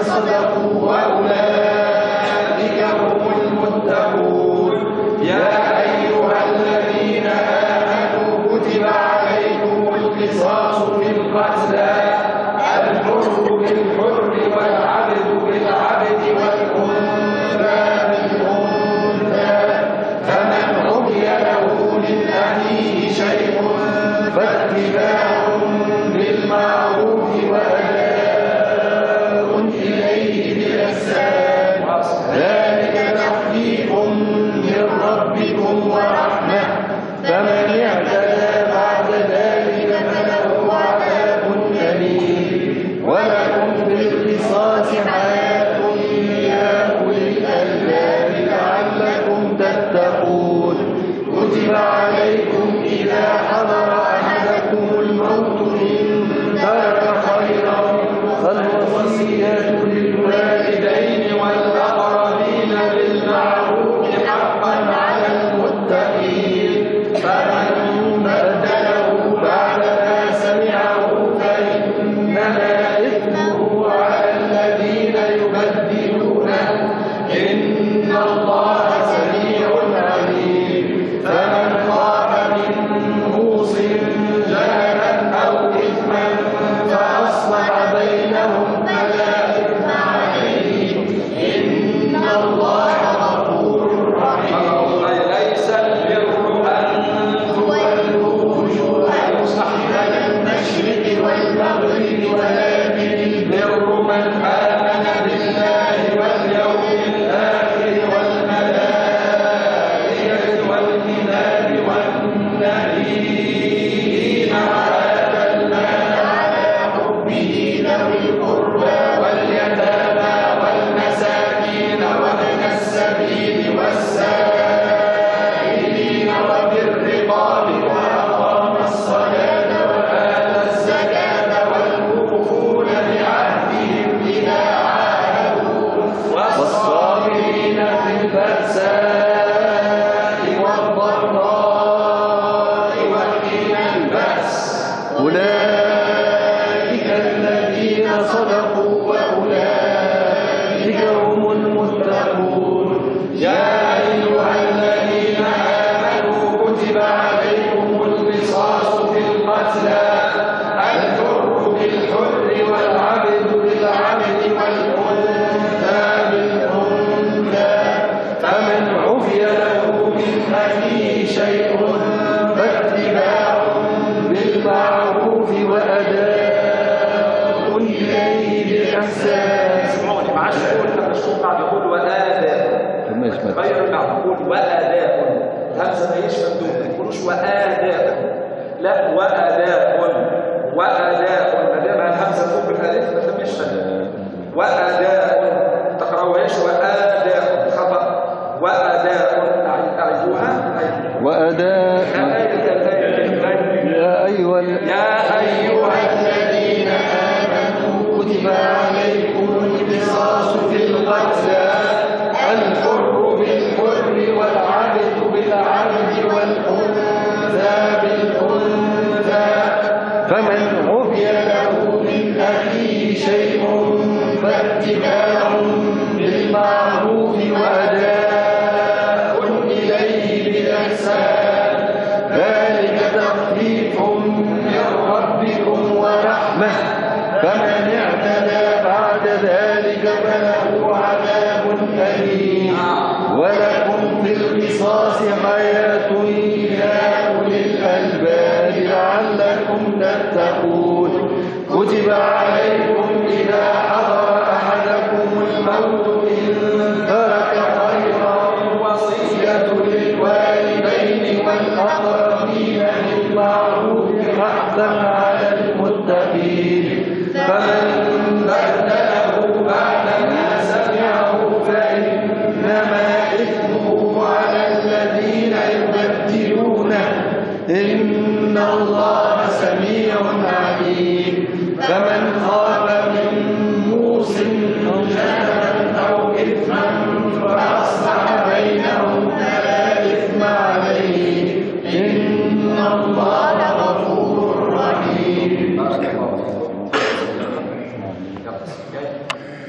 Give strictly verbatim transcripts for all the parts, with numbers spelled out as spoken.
صدقوا وأولئك هم المتقون. يا أيها الذين آمنوا كتب عليكم القصاص في القتلى الحر بالحر والعبد بالعبد والأنثى بالأنثى فمن عفي له من أخيه شيء فاتباع بالمعروف وأداء إليه بإحسان ذلك تخفيف من ربكم ورحمة فمن اعتدى بعد ذلك فله عذاب أليم. ولكم في القصاص حياة يا أولي الألباب لعلكم تتقون. كتب عليكم إذا حضر أحدكم الموت إن ترك خيرا فالوصية للوالدين والأقربين بالمعروف حقا على المتقين. فمن بدله بعدما سمعه فإنما إثمه على الذين يبدلونه إن الله سميع عليم. فمن خاف من موص جنفا أو إثما فأصلح بينهم فلا إثم عليه إن الله غفور رحيم. ليس البر أن تولوا وجوهكم قبل المشرق والمغرب ولكن البر من آمن بالله واليوم الآخر والملائكة والكتاب والنبيين وآتى المال على حبه ذوي القربى واليتامى والمساكين وابن السبيل والسائلين وفي الرقاب وأقام الصلاة وآتى الزكاة والموفون بعهدهم إذا عاهدوا والصابرين في البأساء والضراء وحين البأس أولئك الذين صدقوا وأولئك هم المتقون. يا أيها الذين آمنوا كتب عليكم القصاص في القتلى الحر بالحر والعبد بالعبد والأنثى بالأنثى فمن عفي له من أخيه شيء فاتباع بالمعروف وأداء إليه بإحسان. اسمعوني معاش يقول لك الصوت بعد يقول وآداء غير بعد يقول وآداء الهمزة ما هيش ممدودة ما يقولوش وآداء لا وآداء وآداء ما دام الهمزة فوق الألف ما تمش مد وآداء تقرأوهاش وآداء خطأ وآداء أعيدوها وأداء يا أيها يا أيها الذين آمنوا كتب عليكم القصاص في القتلى الحر بالحر والعبد بالعبد والأنثى بالأنثى فمن عفي له من أخيه شيء فاتباع بالمعروف وأداء إليه بإحسان ذلك تخفيف من ربكم ورحمة فمن اعتدى بعد ذلك فله عذاب أليم. ولكم في القصاص حياة يا أولي الألباب لعلكم تتقون. كتب عليكم إذا حضر أحدكم الموت إن ترك خيرا الوصية للوالدين والأقربين بالمعروف حقا على المتقين. فمن بدله بعدما سمعه فإنما إثمه على الذين يبدلونه إن الله سميع عليم. فمن خاف من موص جنفا أو إثما فأصلح بينهم فلا إثم عليه إن الله غفور رحيم.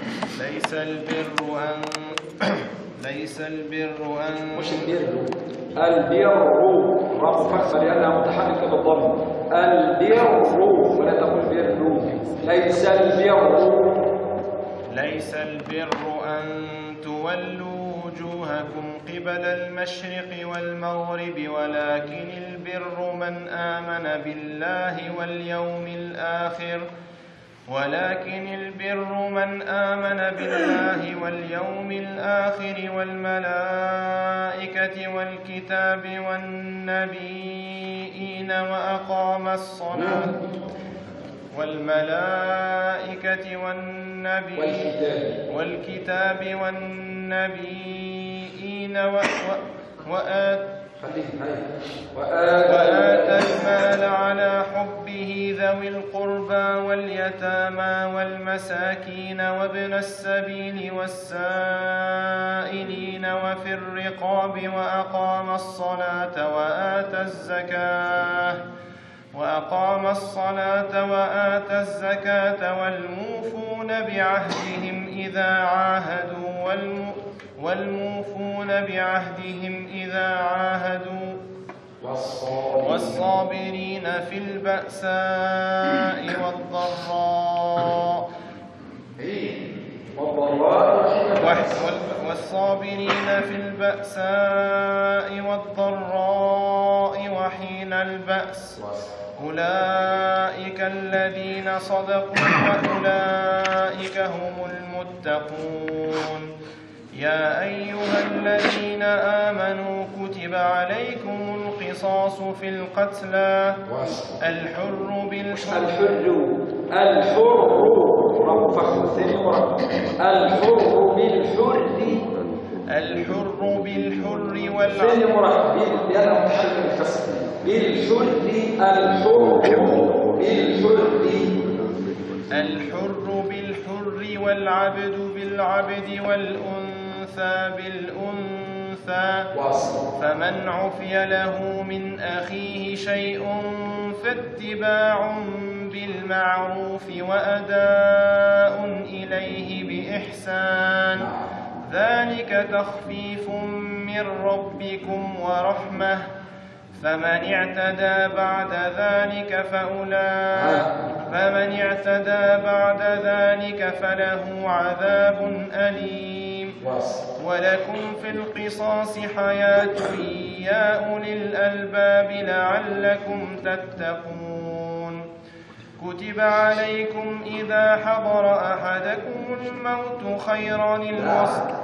ليس البر أن ليس البر أن مش البر، البر راء فتحة لأنها متحركة بالضم. البر ولا تقول بر. ليس البر ليس البر أن تولوا وجوهكم قبل المشرق والمغرب ولكن البر من آمن بالله واليوم الآخر ولكن البر من آمن بالله واليوم الآخر والملائكة والكتاب والنبيين وأقام الصلاة والملائكة والنبي والكتاب والنبيين وآت وآتى المال على حبه ذوي القربى واليتامى والمساكين وابن السبيل والسائلين وفي الرقاب وأقام الصلاة وآتى الزكاة وأقام الصلاة وآتى الزكاة والموفون بعهدهم إذا عاهدوا والموفون بعهدهم إذا عاهدوا والصابرين في البأساء والضراء والصابرين في البأساء والضراء وحين البأس أولئك الذين صدقوا وأولئك هم المتقون. يا أيها الذين آمنوا كتب عليكم القصاص في القتلى الحر بالحر الحر الحر بالحر الحر بالحر والعبد بالحر الحر بالحر والعبد بالعبد والأنثى بالأنثى فمن عفي له من أخيه شيء فاتباع بالمعروف وأداء إليه بإحسان ذلك تخفيف من ربكم ورحمة فمن اعتدى بعد ذلك فأولئك فمن اعتدى بعد ذلك فله عذاب أليم. ولكم في القصاص حياة يا أولي الألباب لعلكم تتقون. كتب عليكم إذا حضر أحدكم الموت خيرا الوصية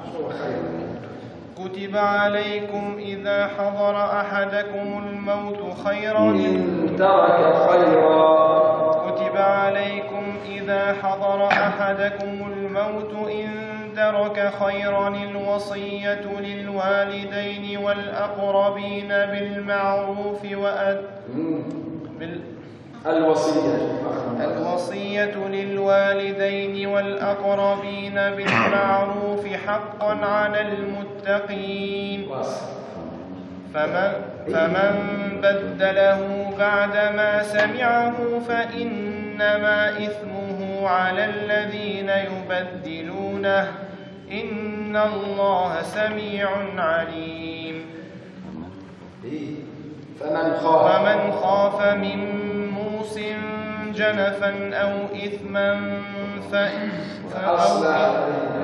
كتب عليكم إذا حضر أحدكم الموت خيرا إن ترك خيرا كتب عليكم إذا حضر أحدكم الموت إن ترك خيرا الوصية للوالدين والأقربين بالمعروف وأد بال الوصية الوصية للوالدين والأقربين بالمعروف حقا على المتقين. فمن, فمن بدله بعدما سمعه فإنما إثمه على الذين يبدلونه إن الله سميع عليم. فمن خاف, فمن خاف من موص جنفا أو إثما فأصلح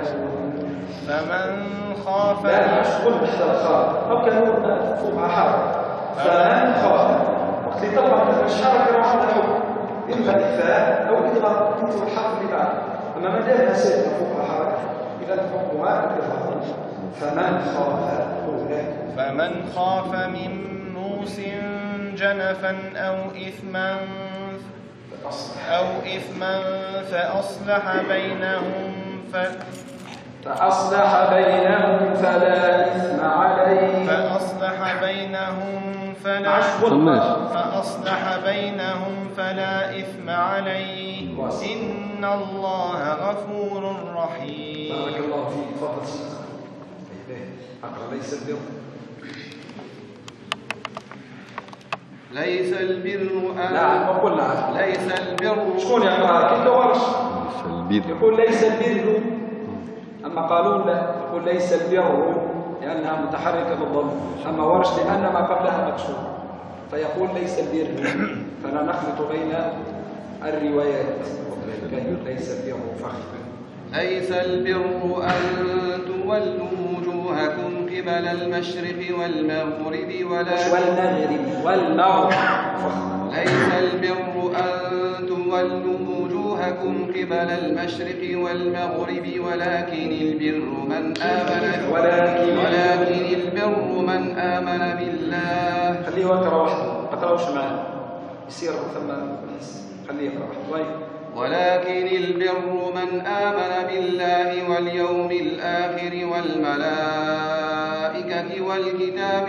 فمن خاف لا أشغل بحث الخاف أو كان فوق حرف فمن خاف وقت اللي طبعا مثل الشرك راح الحكم إما الإخفاء أو إضغام أنت والحرف اللي بعد أما ما دام سيد فوق حرف إذا الحكمها الإضغام فمن خاف فمن خاف من موص جنفا أو إثما أو إثما فأصلح بينهم ف فأصلح بينهم فلا إثم عليه فأصلح بينهم فلا فأصلح بينهم فلا إثم عليه إن الله غفور رحيم. بارك الله فيك. تفضل شيخ. اقرأ ليس البر ليس البر أن نعم وقلنا ليس البر شكون يقرأ كيف ورش ليس البر يقول ليس البر أما قالون لا يقول ليس البر لأنها متحركة بالضم أما ورش لأن ما قبلها مكسور فيقول ليس البر فلا نخلط بين الروايات ليس البر فخر ليس البر أن تولوا وجوهكم قبل المشرق والمغرب والمغرب والمغرب ليس البر أن تولوا وجوهكم قبل المشرق والمغرب ولكن البر من آمن ولكن, ولكن البر من آمن بالله. خليه يقرأ وحده اقرأوش معاه يصير ثم خليه يقرأ وحده. ولكن البر من آمن بالله واليوم الآخر والملائكة والكتاب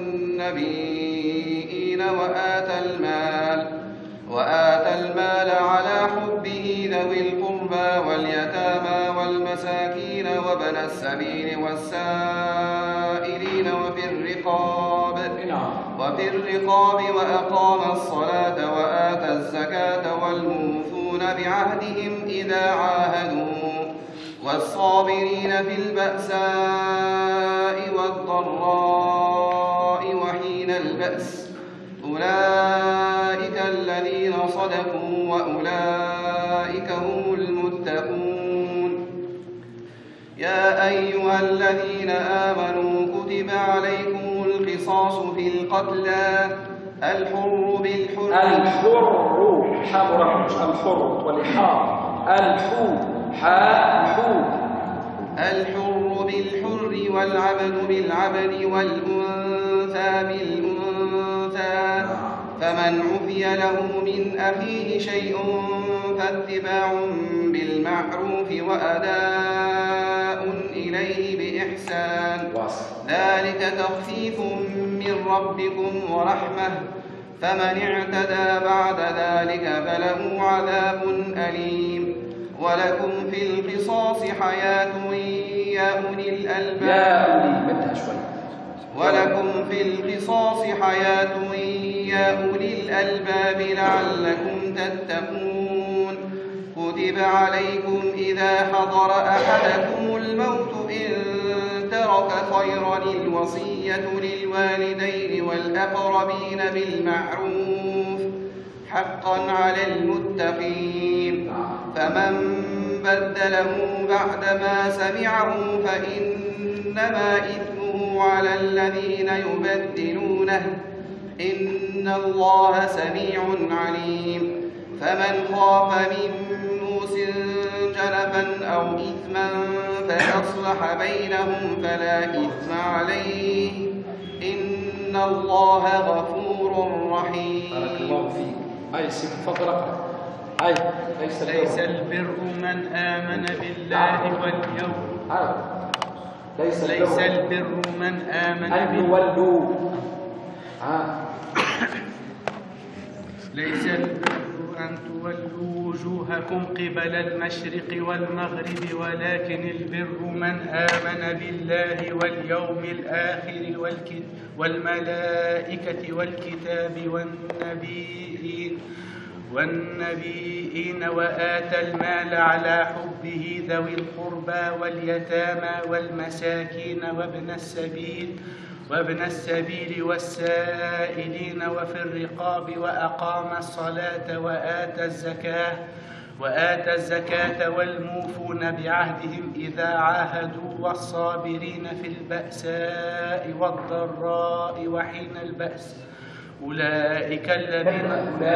والنبيين وآتى المال وآتى المال على حبه ذوي القربى واليتامى والمساكين وابن السبيل والسائلين وفي الرقاب وفي الرقاب وأقام الصلاة وآتى الزكاة والموفون بعهدهم إذا عاهدوا والصابرين في البأساء والضراء وحين البأس أولئك الذين صدقوا وأولئك هم المتقون. يا أيها الذين آمنوا كتب عليكم القصاص في القتلى الحر بالحر الحر حمر الحر والحار الحو حاء حو الحر بالحر والعبد بالعبد والأنثى بالأنثى فمن عفي له من أخيه شيء فاتباع بالمعروف وأداء إليه بإحسان ذلك تخفيف من ربكم ورحمة فمن اعتدى بعد ذلك فله عذاب أليم. ولكم في القصاص حياة يا أولي الألباب ولكم في القصاص حياة يا أولي الألباب لعلكم تتقون. كتب عليكم إذا حضر أحدكم الموت إن ترك خيرا الوصية للوالدين والأقربين بالمعروف حقا على المتقين فمن بدله بعدما سمعه فإنما إثمه على الذين يبدلونه إن الله سميع عليم. فمن خاف من موص جنفا أو إثما فأصلح بينهم فلا إثم عليه إن الله غفور رحيم. بارك الله فيك. أي سيد تفضل اقرأ. أي ليس, ليس البر من آمن بالله واليوم ليس, ليس البر من آمن بالله ليس البر أن تولوا وجوهكم قبل المشرق والمغرب ولكن البر من آمن بالله واليوم الآخر والملائكة والكتاب والنبيين والنبيين وآتى المال على حبه ذوي القربى واليتامى والمساكين وابن السبيل وابن السبيل والسائلين وفي الرقاب وأقام الصلاة وآتى الزكاة وآتى الزكاة والموفون بعهدهم إذا عاهدوا والصابرين في البأساء والضراء وحين البأس أولئك الذين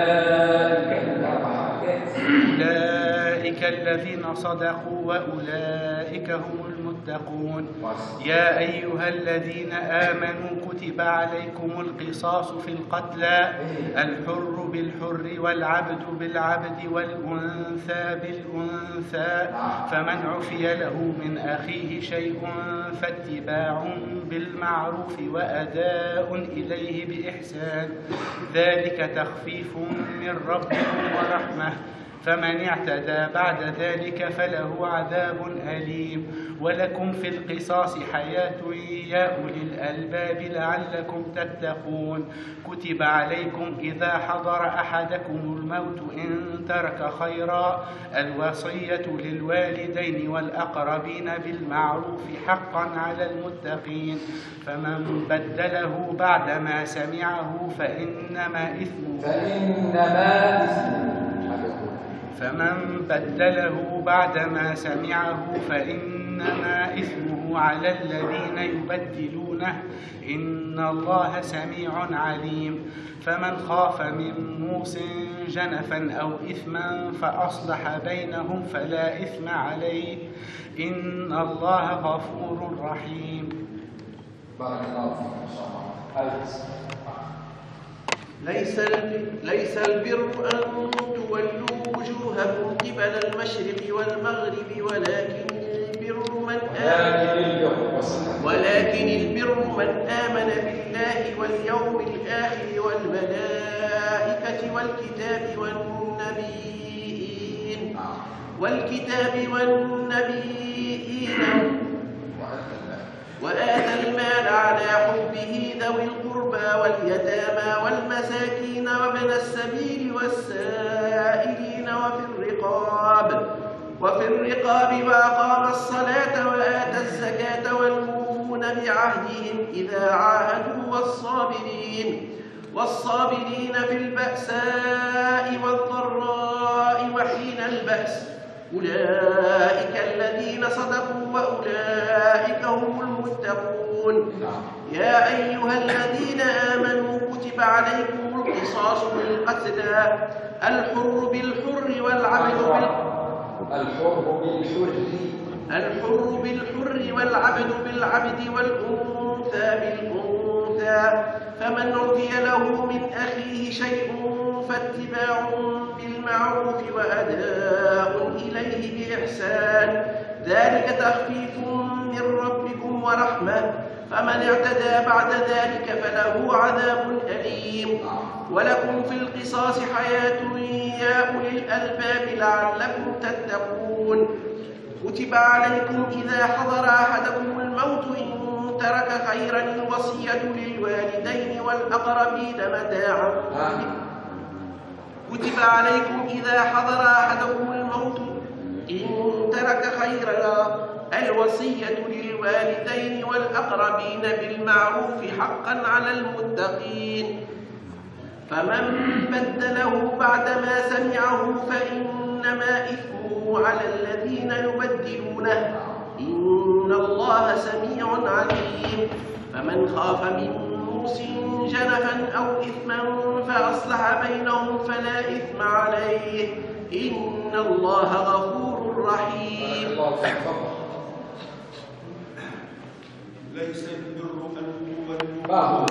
أولئك الذين صدقوا وأولئك هم المتقون. يا أيها الذين آمنوا كتب عليكم القصاص في القتلى الحر بالحر والعبد بالعبد والأنثى بالأنثى فمن عفي له من أخيه شيء فاتباع بالمعروف وأداء إليه بإحسان ذلك تخفيف من ربكم ورحمة فمن اعتدى بعد ذلك فله عذاب أليم. ولكم في القصاص حياة يا أولي الألباب لعلكم تتقون. كتب عليكم إذا حضر أحدكم الموت إن ترك خيرا الوصية للوالدين والأقربين بالمعروف حقا على المتقين. فمن بدله بعدما سمعه فإنما إثمه فإنما إثمه فمن بدله بعدما سمعه فإنما إثمه على الذين يبدلونه إن الله سميع عليم. فمن خاف من موص جنفا أو إثما فأصلح بينهم فلا إثم عليه إن الله غفور رحيم. بارك الله فيك إن شاء الله. ليس ليس البر أن تولوا وجوهكم قبل المشرق والمغرب ولكن البر من آمن ولكن البر من آمن بالله واليوم الآخر والملائكة والكتاب والنبيين والكتاب والنبيين وآتى المال على حبه ذوي القربى واليتامى والمساكين وابن السبيل والسائلين وفي الرقاب وفي الرقاب وأقام الصلاة وآتى الزكاة والموفون بعهدهم إذا عاهدوا والصابرين والصابرين في البأساء والضراء وحين البأس أولئك الذين صدقوا وأولئك هم المتقون. يا أيها الذين آمنوا كتب عليكم القصاص بالقتلى الحر بالحر والعبد الحر بالحر الحر بالحر والعبد بالعبد والأنثى بالأنثى فمن عفي له من أخيه شيء فاتباع بالمعروف وأداء إليه بإحسان ذلك تخفيف من ربكم ورحمة فمن اعتدى بعد ذلك فله عذاب أليم. ولكم في القصاص حياة يا أولي الألباب لعلكم تتقون. كتب عليكم إذا حضر أحدكم الموت إن ترك خيرا الوصية للوالدين والأقربين متاعا كتب عليكم إذا حضر أحدكم الموت إن ترك خيرا الوصية للوالدين والأقربين بالمعروف حقا على المتقين. فمن بدله بعدما سمعه فإنما إثمه على الذين يبدلونه إن الله سميع عليم. فمن خاف من موص جنفا أو إثما فأصلح بينهم فلا إثم عليه إن الله غفور رحيم. ليس البر أن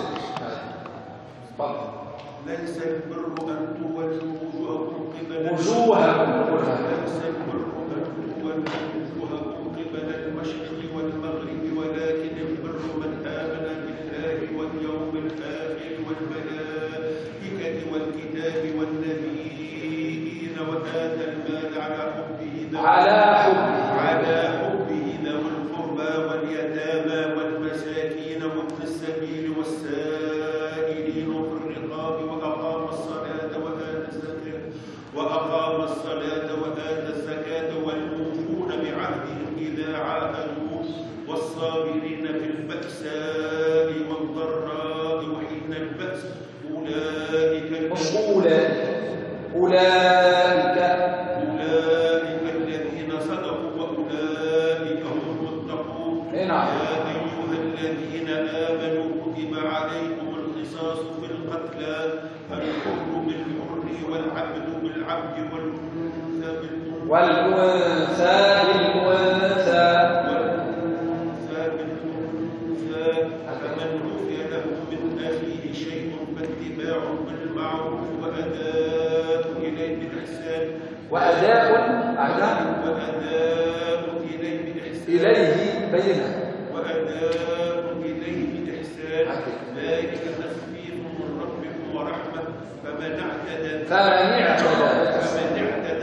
تولوا ليس البر أن تولوا وجوهكم قبل وجوهكم ليس البر أن تولوا وجوهكم قبل المشرق والمغرب ولكن البر من آمن بالله واليوم الآخر والملائكة والكتاب والنبيين وآتى المال على حبه على حبه على حبه ذوي القربى واليتامى والمساكين وابن السبيل والسائلين وفي الرقاب وأقام الصلاة وآتى الزكاة وأقام الصلاة وآتى الزكاة والموفون بعهدهم إذا عاهدوا والصابرين في البأساء والضراء وحين البأس أولئك أولئك أولئك أولئك الذين صدقوا وأولئك هم المتقون. نعم. يا أيها الذين آمنوا كتب عليكم القصاص في القتلى الحر بالحر والعبد بالعبد والأنثى بالأنثى والأنثى بالأنثى والأنثى بالأنثى فمن عفي له من أخيه شيء فاتباع بالمعروف وأداء إليه بإحسان وأداء أداء وأداء إليه بإحسان إليه بينه وأداء إليه بإحسان ذلك تخفيف من ربكم ورحمة فمن اعتدى فمن اعتدى فمن اعتدى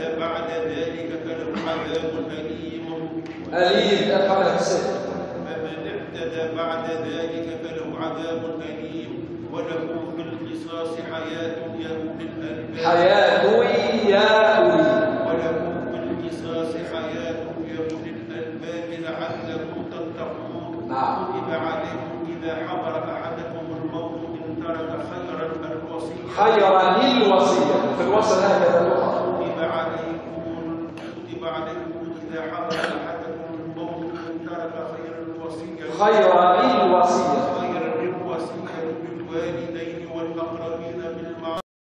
أليم أليم ده قبل السر. فمن اعتدى بعد ذلك فله عذاب أليم ولكم في القصاص حياة يا أولي الألباب حياة يا أولي ولكم في القصاص حياة يا أولي الألباب لعلكم تتقون نعم. كتب عليكم إذا حضر أحدكم الموت إن ترك خيرا الوصية خيرا للوصية في الوصل هكذا تقرأ. كتب عليكم كتب عليكم إذا حضر أحدكم الموت إن ترك خيرا الوصية خيرا للوصية خيرا للوصية بالوالدين والأقربين بالمعروف